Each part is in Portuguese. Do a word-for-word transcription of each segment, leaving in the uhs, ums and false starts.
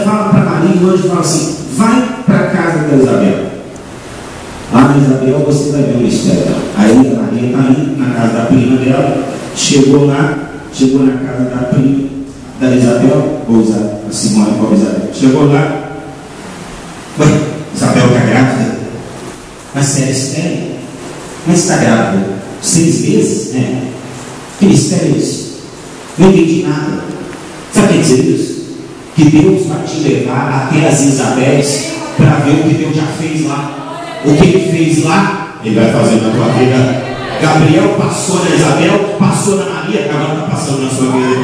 fala para Maria e o anjo fala assim: vai para a casa da Isabel. Lá na Isabel você vai ver um mistério. Aí a Maria está indo na casa da prima dela, chegou lá, chegou na casa da prima da Isabel, ou a Simone, qual Isabel? Chegou lá, ué, Isabel está grávida? Mas você é estéril? Mas está grávida? Seis meses? É. Que mistério é isso? Não entendi nada. Sabe o que quer dizer isso? Que Deus vai te levar até as Isabéis para ver o que Deus já fez lá. O que Ele fez lá, Ele vai fazer na tua vida. Gabriel passou na Isabel, passou na Maria, agora está passando na sua vida.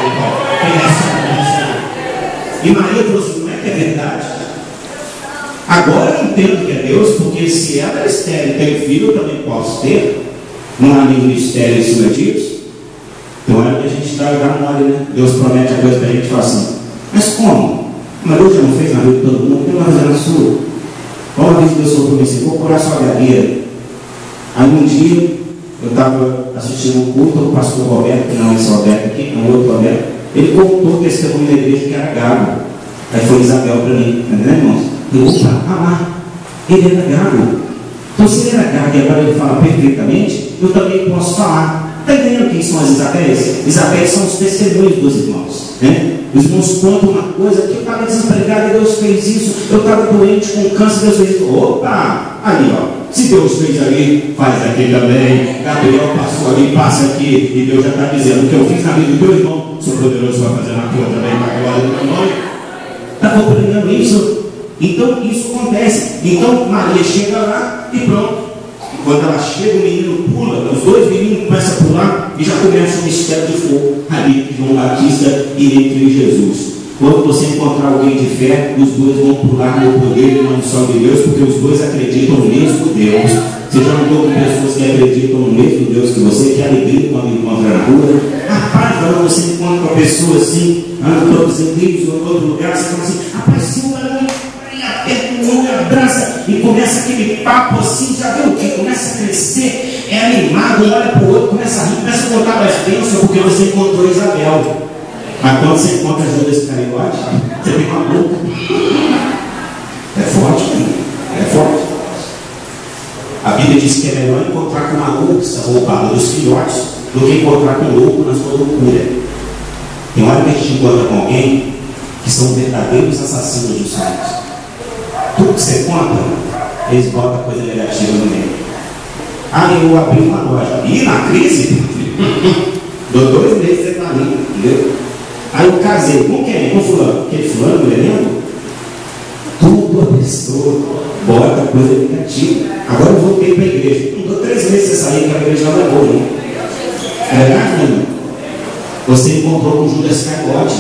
E Maria falou assim: não é que é verdade? Agora eu entendo que é Deus, porque se ela é estéril e tem filho, eu também posso ter. Não há nenhum mistério em cima disso. Então é que a gente dá mole, né? Deus promete a coisa para a gente e fala assim: mas como? Mas Deus já não fez na vida de todo mundo, tem uma razão na sua. Uma vez Deus falou para mim assim: vou curar sua gagueira. Aí um dia eu estava assistindo um culto, o pastor Roberto, que não é esse Roberto aqui, não é outro Roberto, ele contou o testemunho da igreja que era gago. Aí foi Isabel para mim, né, irmãos? Eu vou falar: ah lá, ele era gago. Então se ele era gago e agora ele fala perfeitamente, eu também posso falar. Está entendendo quem são as Isabéis? Isabéis são os testemunhos dos irmãos, né? Os irmãos contam uma coisa: que eu estava desempregado e Deus fez isso, eu estava doente com câncer, Deus fez isso. Opa! Aí, ó, se Deus fez ali, faz aqui também. Gabriel passou ali, passa aqui, e Deus já está dizendo: o que eu fiz na vida do teu irmão, sou poderoso para fazer na tua também, para a glória do meu nome. Está compreendendo isso? Então isso acontece. Então Maria chega lá e pronto. Quando ela chega, o menino pula, os dois meninos começam a pular e já começa o mistério de fogo ali entre João Batista e entre Jesus. Quando você encontrar alguém de fé, os dois vão pular no poder e na unção de Deus, porque os dois acreditam no mesmo Deus. Você já andou com pessoas que acreditam no mesmo Deus que você, que alegria quando encontra na rua. Rapaz, quando você encontra uma pessoa assim, anda todos os igrejas ou em outro lugar, você fala assim: rapaz, se um e abraça, e começa aquele papo assim, já viu o que? Começa a crescer, é animado, olha para o outro, começa a rir, começa a contar das bênçãos, porque você encontrou Isabel. Mas quando você encontra Judas Iscariote, você fica maluco. É forte, né? É forte. A Bíblia diz que é melhor encontrar com uma ursa roubada dos filhotes do que encontrar com um louco na sua loucura. Tem hora que a gente encontra com alguém que são verdadeiros assassinos dos sonhos. Tudo que você conta, eles botam coisa negativa no meio. Ah, eu abri uma loja. E na crise, dou dois meses você está ali, entendeu? Aí eu casei. Com quem? Com fulano. Aquele fulano, me lembro? Tudo a pessoa bota coisa negativa. Agora eu voltei para a igreja. Não dou três meses você sair, que a igreja não é boa, não. É verdade, meu irmão? Você encontrou com Judas Iscariote.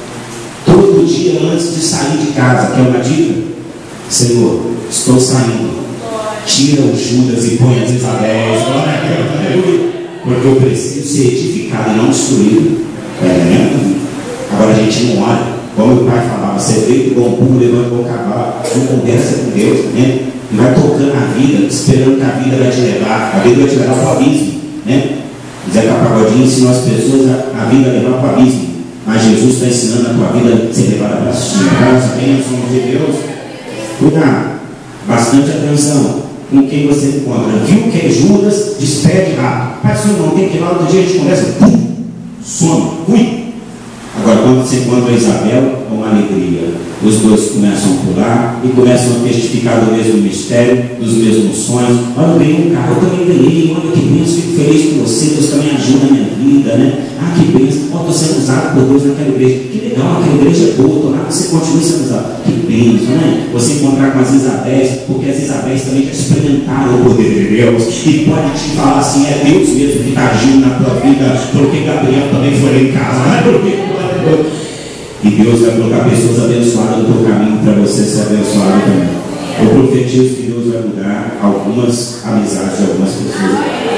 Todo dia antes de sair de casa, que é uma dica: Senhor, estou saindo, tira os Judas e põe as Isabéis, glória a Deus, aleluia, porque eu preciso ser edificado e não destruído. É, né? Agora a gente não olha, como meu pai falava: você veio com bom pulo, levanta bom cavalo, não conversa com Deus, né? E vai tocando a vida, esperando que a vida vai te levar, a vida vai te levar para o abismo, né? Zeca Pagodinho ensinou as pessoas a, a vida a levar para o abismo, mas Jesus está ensinando a tua vida a ser levada para cima. As bênçãos de Deus. Cuidado, bastante atenção com quem você encontra. Viu que é Judas? Despede rápido. Pai, senhor, não tem que ir lá, outro dia a gente conversa, pum, some, fui. Agora, quando você encontra Isabel, é uma alegria. Os dois começam a pular e começam a testificar do mesmo mistério, dos mesmos sonhos. Olha, eu ganhei um carro, eu também ganhei. Olha que bênção, fico feliz com você. Deus também ajuda a minha vida, né? Ah, que bênção. Oh, estou sendo usado por Deus naquela igreja. Que legal, aquela igreja é boa. Tomara que você continue sendo usado. Que bênção, né? Você encontrar com as Isabéis, porque as Isabéis também já experimentaram o poder de Deus. E pode te falar assim: é Deus mesmo que está agindo na tua vida, porque Gabriel também foi lá em casa. Né? Porque e Deus vai colocar pessoas abençoadas no teu caminho para você ser abençoado também. Eu profetizo que Deus vai mudar algumas amizades de algumas pessoas.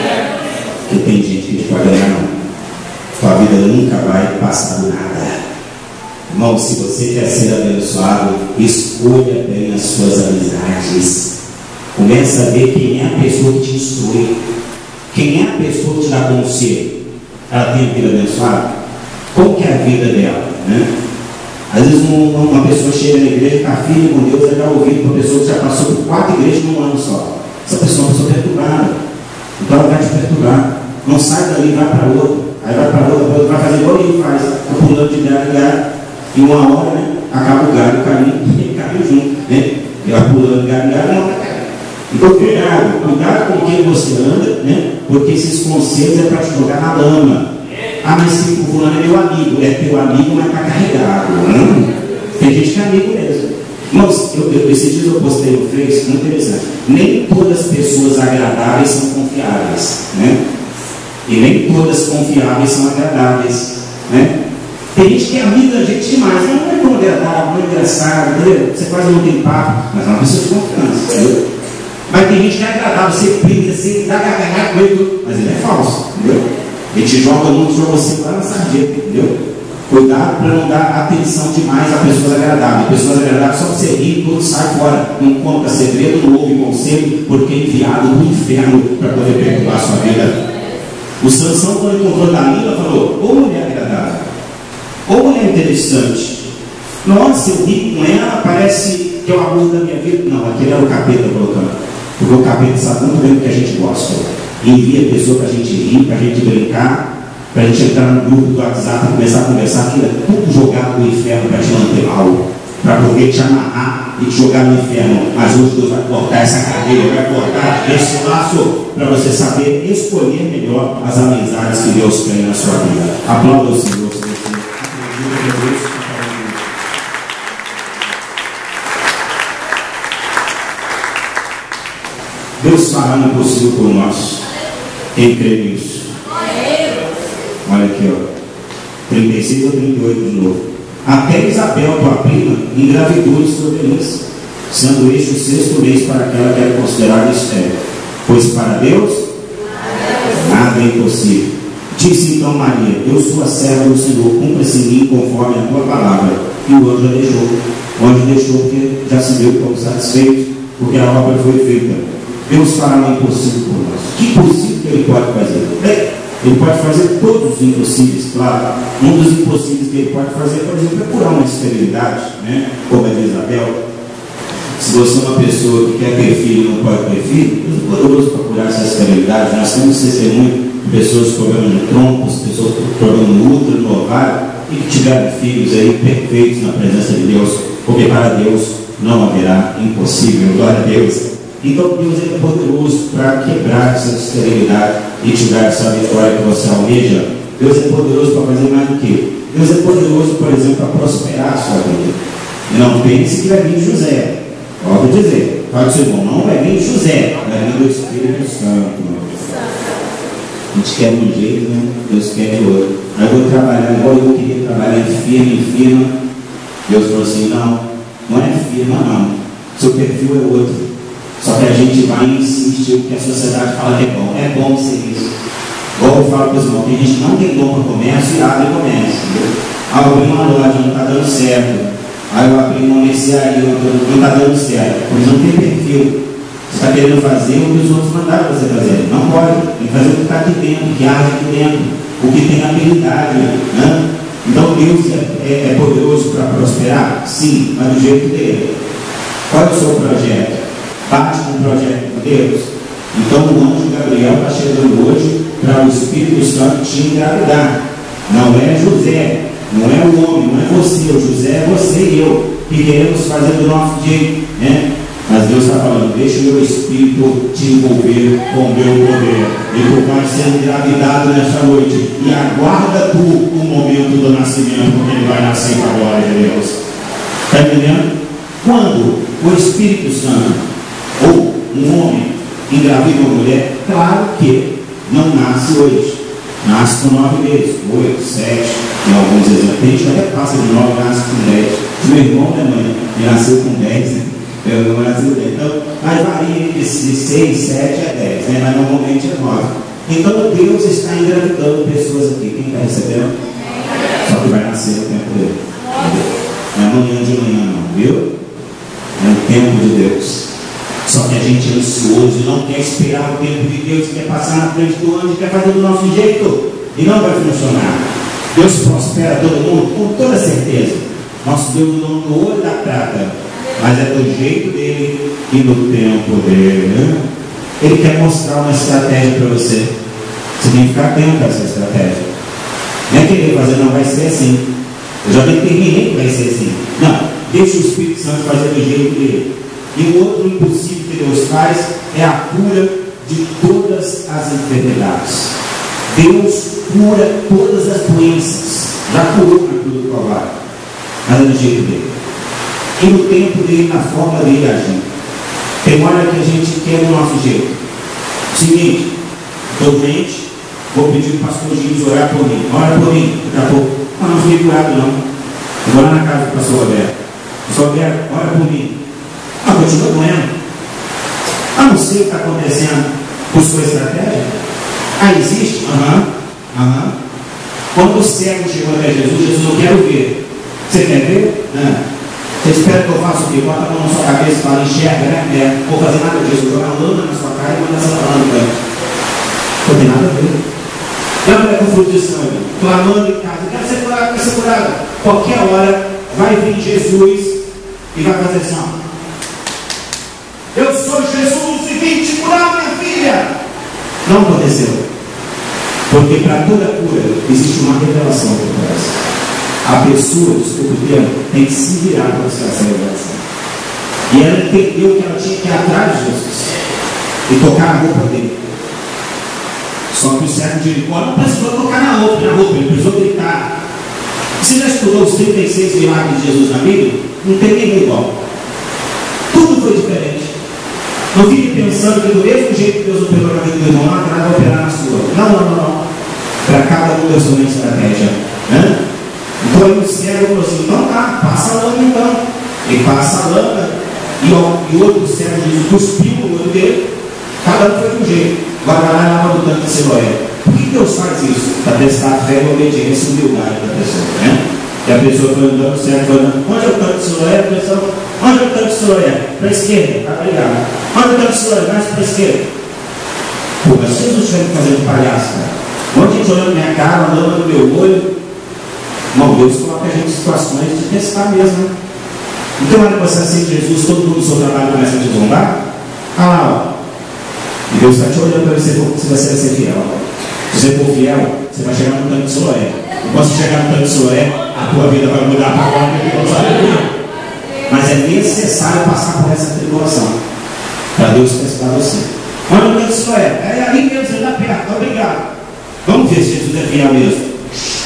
Porque tem gente que não pode ganhar, não. Tua vida nunca vai passar do nada. Irmão, se você quer ser abençoado, escolha bem as suas amizades. Começa a ver quem é a pessoa que te instrui. Quem é a pessoa que te dá conselho. Ela tem a vida abençoada? Como que é a vida dela, né? Às vezes uma, uma pessoa chega na igreja, está firme com Deus, ela já ouviu uma pessoa que já passou por quatro igrejas num ano só. Essa pessoa é uma pessoa perturbada. Então ela vai te perturbar. Não sai dali, vai para outra. Aí vai para outra, outra, vai fazer igual ele faz. Está pulando de galho em galho. E uma hora, né, acaba o galho caindo, ele caiu junto. Né? Ele vai pulando de galho em galho, não vai cair. Então cuidado, cuidado com quem você anda, né? Porque esses conselhos é para te jogar na lama. Ah, mas se o fulano é meu amigo, é teu amigo, mas está carregado. Né? Tem gente que é amigo mesmo. Irmãos, eu, eu, esses dias eu postei no Face, muito interessante. Nem todas as pessoas agradáveis são confiáveis. Né? E nem todas confiáveis são agradáveis. Né? Tem gente que é amiga da gente demais. Não é tão agradável, não é engraçado, entendeu? Você quase não tem papo, mas é uma pessoa de confiança. Entendeu? Mas tem gente que é agradável, você brinca, você dá gargalhada com ele, mas ele é falso. Entendeu? Ele te joga muito, joga você lá na sarjeta, entendeu? Cuidado para não dar atenção demais a pessoas agradáveis. Pessoas agradáveis só você rir, tudo sai fora. Não conta segredo, não ouve conselho, porque é enviado do inferno para poder perturbar a sua vida. O Sansão, quando encontrou Dalila, falou: ô mulher agradável, ô mulher interessante. Nossa, eu ri com ela, parece que é o amor da minha vida. Não, aquele era o capeta colocando. Porque o capeta sabe muito bem do que a gente gosta. Envia a pessoa para a gente rir, para a gente brincar, para a gente entrar no grupo do WhatsApp e começar a conversar. Aquilo é tudo jogado no inferno para te manter mal, para poder te amarrar e te jogar no inferno. Mas hoje Deus vai cortar essa cadeia, vai cortar esse laço, para você saber escolher melhor as amizades que Deus tem na sua vida. Aplauda o Senhor, se você acredita que Deus está falando isso. Deus fará no possível por nós. Quem crê nisso? Olha aqui, ó. trinta e seis ou trinta e oito de novo. Até Isabel, tua prima, engravidou de sua velhice, sendo este o sexto mês para aquela que era considerada estéril. Pois para Deus, nada é impossível. Disse então Maria: eu sou a serva do Senhor, cumpra-se em mim conforme a tua palavra. E o anjo a deixou. O anjo deixou porque já se deu como satisfeito, porque a obra foi feita. Deus fará o impossível por nós. Que possível que Ele pode fazer? Bem, Ele pode fazer todos os impossíveis, claro. Um dos impossíveis que Ele pode fazer, por exemplo, é curar uma esterilidade, né? Como a de Isabel. Se você é uma pessoa que quer ter filho e não pode ter filho, é poderoso para curar essa esterilidade. Nós temos testemunho de pessoas com problema no tronco, pessoas com problema no útero, no ovário, e que tiveram filhos aí perfeitos na presença de Deus, porque para Deus não haverá impossível. Glória a Deus. Então Deus é poderoso para quebrar essa esterilidade e te dar essa vitória que você almeja. Deus é poderoso para fazer mais do que? Deus é poderoso, por exemplo, para prosperar a sua vida. E não pense que vai vir José. Pode dizer, fala para o seu irmão, não vai vir José, vai vir do Espírito Santo. A gente quer de um jeito, né? Deus quer de outro. Aí eu vou trabalhar igual eu queria trabalhar em firma, em firma. Deus falou assim: não, não é firma, não. Seu perfil é outro. Só que a gente vai insistir porque a sociedade fala que é bom. É bom ser isso. Igual eu falo para os irmãos, tem gente que não tem dom para comércio e abre comércio. Ah, eu abri uma loja, não está dando certo. Aí eu abri uma mercearia, não está dando certo. Porque não tem perfil. Você está querendo fazer o que os outros mandaram você fazer. Não pode. Tem que fazer o que está aqui dentro, o que arde aqui dentro, o que tem habilidade. Né? Então Deus é, é, é poderoso para prosperar? Sim, mas do jeito dele. Qual é o seu projeto? Bate com o projeto de Deus. Então o anjo Gabriel está chegando hoje para o Espírito Santo te engravidar. Não é José, não é o homem, não é você. O José é você e eu, que queremos fazer do nosso jeito, né? Mas Deus está falando: deixa o meu Espírito te envolver com o meu poder. E tu vai ser engravidado nesta noite. E aguarda tu o momento do nascimento, porque ele vai nascer com a glória de Deus. Está entendendo? Quando o Espírito Santo ou um homem engravida uma mulher, claro que não nasce hoje. Nasce com nove meses, oito, sete, em alguns exemplos. Tem gente que até passa de nove, nasce com dez. Meu irmão, minha mãe, ele nasceu com dez, né? Eu não nasci com dez. Então, mas varia de seis, sete a dez, né? Mas normalmente é nove. Então, Deus está engravidando pessoas aqui. Quem está recebendo? Só que vai nascer no tempo dele. Não é amanhã de manhã, não, viu? É o tempo de Deus. Só que a gente é ansioso e não quer esperar o tempo de Deus, quer passar na frente do anjo, quer fazer do nosso jeito, e não vai funcionar. Deus prospera todo mundo com toda certeza. Nosso Deus não no ouro da prata, mas é do jeito dele e no tempo dele, né? Ele quer mostrar uma estratégia para você. Você tem que ficar atento a essa estratégia. Não é querer fazer, não vai ser assim. Eu já determinei que vai ser assim. Não, deixa o Espírito Santo fazer do jeito dele. E o outro impossível que Deus faz é a cura de todas as enfermidades. Deus cura todas as doenças. Já curou na cruz do Calvário, mas é do jeito dele. E no tempo dele, na forma dele agir. Tem hora que a gente quer o nosso jeito. Seguinte, estou doente, vou pedir para o pastor Gilles orar por mim. Ora por mim, daqui a pouco. Ah, não fiquei curado não. Eu vou lá na casa do pastor Roberto. Pastor Roberto, ora por mim. Ah, continua doendo. Ah, não sei o que está acontecendo com sua estratégia. Ah, existe? Aham, uhum. aham. Uhum. Quando o cego chegou até Jesus, Jesus, eu quero ver. Você quer ver? Não. Você espera que eu faça o quê? Bota a mão na sua cabeça e fala, enxerga, né? É, não vou fazer nada disso, vou jogar lâmina na sua cara e mandar essa lâmina. Não tem nada a ver. Lembra com fruto de sangue, clamando em casa, quero ser curado, quero ser curado. Qualquer hora vai vir Jesus e vai fazer assim: eu sou Jesus e vim te curar, minha filha. Não aconteceu. Porque para toda cura existe uma revelação por trás. A pessoa, desculpa o termo, tem que se virar para buscar essa revelação. E ela entendeu que ela tinha que ir atrás de Jesus e tocar a roupa dele. Só que o servo de Jericó não precisou tocar na roupa, na roupa, ele precisou gritar. Você já estudou os trinta e seis milagres de Jesus na Bíblia? Não tem ninguém igual. Tudo foi diferente. Não fique pensando que do mesmo jeito que Deus operou na vida do irmão, lá atrás vai operar na sua. Não, não, não, não. Para cada um Deus tem uma estratégia. Né? Então aí o servo falou assim: então tá, passa a lâmina então. Ele passa a lâmina e, ó, e o outro servo diz, cuspiu no olho dele. Cada um foi de um jeito. Agora vai lá e lava no tanque de Siloé. Por que Deus faz isso? Para testar a fé e a obediência e a humildade da pessoa. Né? E a pessoa foi andando, o servo foi andando. Onde é o tanque de Siloé? A pessoa, onde é o tanque de Siloé? Para a esquerda. Tá obrigado. Onde é o tanque de Siloé? Mais para a esquerda. Pô, mas se Jesus estiver me fazendo palhaço, cara. Um monte de gente olhando minha cara, andando no meu olho. Não, Deus coloca a gente em situações de testar mesmo. Né? Então, na hora que você aceita Jesus, todo mundo do seu trabalho começa a te zombar. Ah lá, ó. E Deus está te olhando para ver se você vai ser fiel. Se você for fiel, você vai chegar no tanque de Siloé. E quando você chegar no tanque de Siloé, a tua vida vai mudar para agora, porque Deus vai mudar. Mas é necessário passar por essa tribulação para Deus testar você. Olha o tanque de Siloé. É ali mesmo, você está perto. Obrigado. Vamos ver se Jesus é fiel mesmo.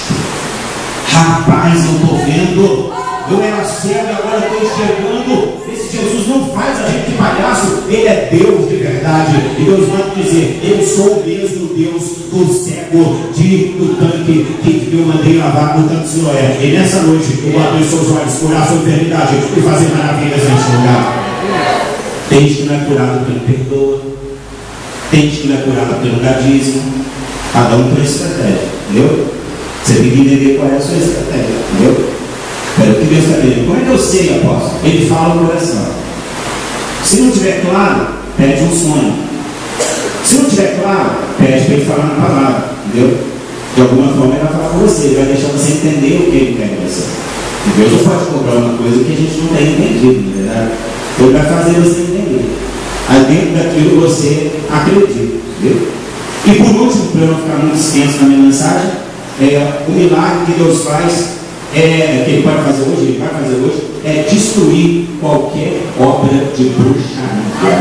Rapaz, eu estou vendo. Eu era cego e agora estou enxergando. Esse Jesus não faz a gente de palhaço. Ele é Deus de verdade. E Deus vai dizer: eu sou o mesmo Deus do cego de, do tanque que eu mandei lavar no tanque de Siloé. E nessa noite eu vou abrir seus olhos, curar a sua enfermidade e fazer maravilhas neste lugar. Tem gente que não é curado pelo perdoa. Tem gente que não é curado pelo gadismo. Cada um tem estratégia. Entendeu? Você tem que entender qual é a sua estratégia. Entendeu? Pelo que Deus está dizendo. Como é que eu sei, apóstolo? Ele fala no coração. Se não tiver claro, pede um sonho. Se não tiver claro, pede para ele falar na palavra. Entendeu? De alguma forma ele vai falar com você. Ele vai deixar você entender o que ele quer de você. E Deus não pode cobrar uma coisa que a gente não tem entendido, na verdade. Ele vai fazer você entender. Aí dentro daquilo você acredita. Entendeu? E por último, para eu não ficar muito extenso na minha mensagem, é, o milagre que Deus faz, é, que Ele pode fazer hoje, Ele vai fazer hoje, é destruir qualquer obra de bruxaria.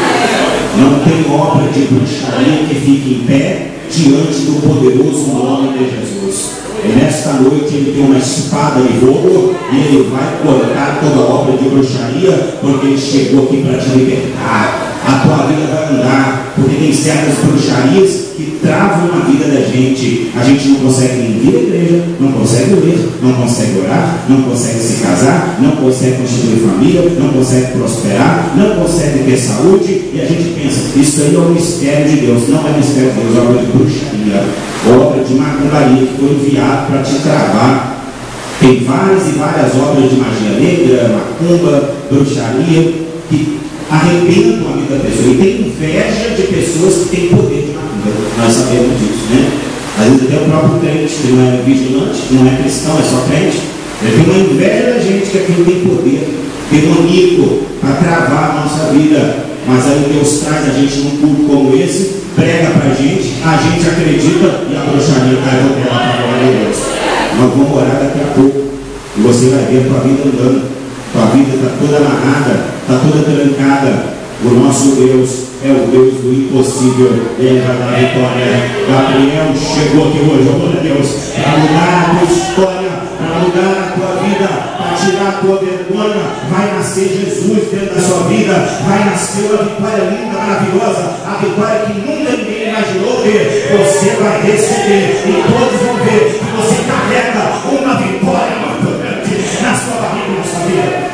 Não tem obra de bruxaria que fique em pé diante do poderoso nome de Jesus. E nesta noite Ele tem uma espada de fogo e Ele vai cortar toda obra de bruxaria, porque Ele chegou aqui para te libertar. A tua vida vai andar, porque tem certas bruxarias que travam a vida da gente. A gente não consegue vir à igreja, não consegue ler, não consegue orar, não consegue se casar, não consegue constituir família, não consegue prosperar, não consegue ter saúde. E a gente pensa, isso aí é o mistério de Deus. Não é mistério de Deus, é obra de bruxaria, obra de macumbaria que foi enviado para te travar. Tem várias e várias obras de magia negra, macumba, bruxaria, que arrebentam a vida da pessoa. E tem inveja de pessoas que têm poder de macumba. Nós sabemos disso, né? Às vezes até o próprio crente, que não é vigilante, não é cristão, é só crente, Ele tem uma inveja da gente que aquilo tem poder demoníaco para travar a nossa vida. Mas aí Deus traz a gente num culto como esse, prega para a gente, a gente acredita e a bruxaria cai no dela para a glória de Deus. Nós vamos orar daqui a pouco e você vai ver a tua vida andando. Tua vida está toda amarrada, está toda trancada. O nosso Deus é o Deus do impossível. Ele vai dar vitória. Gabriel chegou aqui hoje, oh meu Deus, para mudar a tua história, para mudar a tua vida, para tirar a tua vergonha. Vai nascer Jesus dentro da sua vida. Vai nascer uma vitória linda, maravilhosa. A vitória que nunca ninguém imaginou ver. Você vai receber e todos vão ver que você carrega uma vitória muito grande na sua barriga, na sua vida.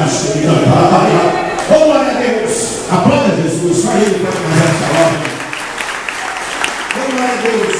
Oh, glória a Deus! Aplauda Jesus, só Ele pode fazer essa obra. Oh, glória a Deus!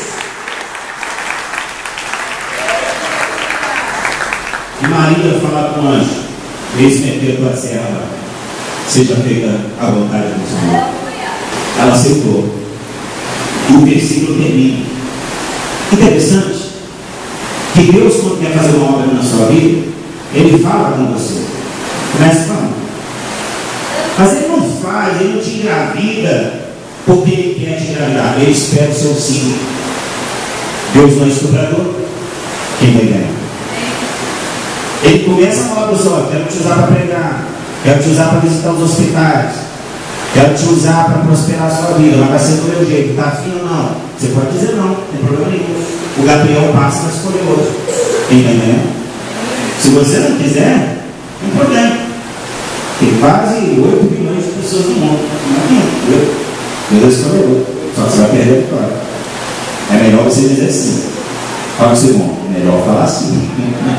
E Maria fala com o anjo: eis-me aqui a tua serva, seja feita a vontade do Senhor. Ela aceitou. E o versículo termina. Interessante que Deus, quando quer fazer uma obra na sua vida, Ele fala com você. Começa falando. Mas Ele não faz, Ele não te engravida porque Ele quer te engravidar. Ele espera o seu sim. Deus não é estuprador. Quem vai ganhar? Ele começa a falar para você: ó, quero te usar para pregar, quero te usar para visitar os hospitais, quero te usar para prosperar a sua vida, mas vai ser do meu jeito. Está afim ou não? Você pode dizer não, não tem problema nenhum. O Gabriel passa para escolher outro. Quem vai ganhar? Se você não quiser, não tem problema. Tem quase oito bilhões de pessoas no mundo. Não é? Deus escolheu. Só que você vai perder a vitória. É melhor você dizer sim. Fala para o seu irmão, é melhor falar assim.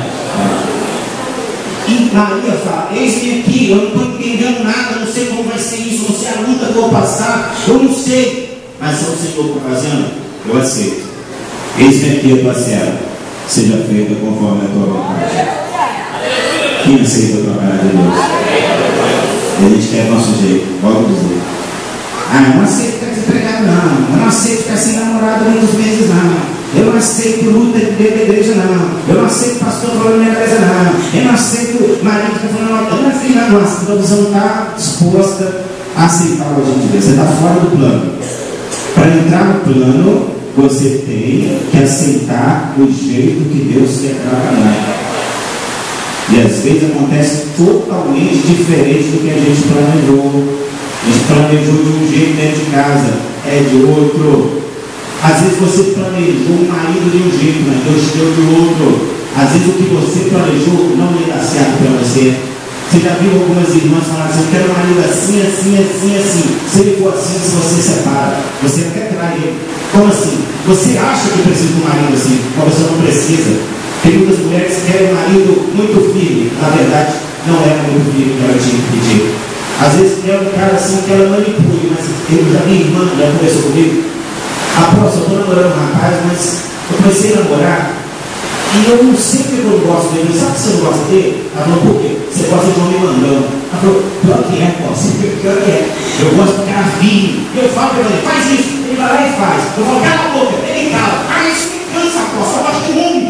E Maria fala: eis-me aqui, eu não estou entendendo nada, eu não sei como vai ser isso, não sei a luta que eu vou passar, eu não sei. Mas se o Senhor está fazendo, eu aceito. Eis-me aqui a tua serva, seja feita conforme a tua vontade. Quem aceita a tua cara de Deus? E a gente quer o nosso jeito, pode dizer: ah, eu não aceito ficar desempregado, não. Eu não aceito ficar sem namorado muitos meses, não. Eu não aceito luta de igreja, não. Eu não aceito pastor falando minha casa, não. Eu não aceito marido que está falando, eu não aceito nada. Nossa, então você não está disposta a aceitar o agente de Deus. Você está fora do plano. Para entrar no plano, você tem que aceitar o jeito que Deus quer trabalhar. E às vezes acontece totalmente diferente do que a gente planejou. A gente planejou de um jeito dentro de casa, é de outro. Às vezes você planejou um marido de um jeito, mas Deus te deu de outro. Às vezes o que você planejou não ia dar certo para você. Você já viu algumas irmãs falar assim: eu quero um marido assim, assim, assim, assim. Se ele for assim, se você separa, você não quer trair ele. Como assim? Você acha que precisa de um marido assim, mas você não precisa. Tem muitas mulheres que querem um marido muito firme. Na verdade, não é muito firme que ela tinha que pedir. Às vezes é um cara assim que ela manipula, mas eu já, minha irmã já conversou comigo. Após, eu estou namorando um rapaz, mas eu comecei a namorar e eu não sei porque eu não gosto dele. Sabe que você não gosta dele? Ela falou: por quê? Você gosta de homem mandão. Ela falou: pior que é, pô, pior que é. Eu gosto de cara firme. Eu falo para ele: faz isso. Ele vai lá e faz. Eu falo: cala a boca. Ele cala. Ah, isso me cansa, pô, só gosto de homem.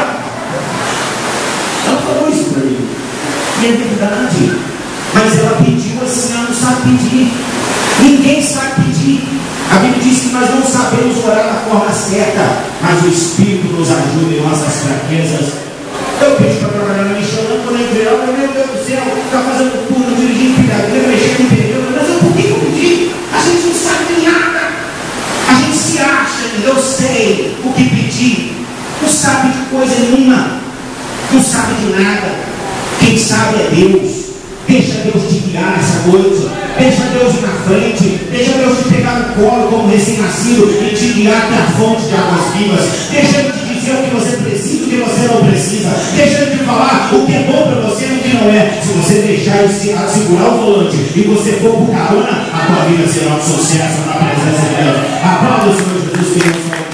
Ela falou isso para mim. E é verdade. Mas ela pediu assim, ela não sabe pedir. Ninguém sabe pedir. A Bíblia diz que nós não sabemos orar da forma certa, mas o Espírito nos ajuda em nossas fraquezas. Eu pedi para trabalhar no lixão, quando eu entrei, meu Deus do céu, está fazendo turno, dirigindo pilhadeira, mexendo em pneu. Mas eu, por que eu pedi? A gente não sabe de nada. A gente se acha, eu sei o que pedir. Não sabe de coisa nenhuma. Não sabe de nada. Quem sabe é Deus. Deixa Deus te guiar essa noite. Deixa Deus ir na frente. Deixa Deus te pegar no colo como recém-nascido e te guiar até a fonte de águas vivas. Deixa Ele te dizer o que você precisa e o que você não precisa. Deixa Ele te falar o que é bom para você e o que não é. Se você deixar Ele segurar o volante e você for por carona, a tua vida será um sucesso na presença de Deus. Aplauda o Senhor Jesus, que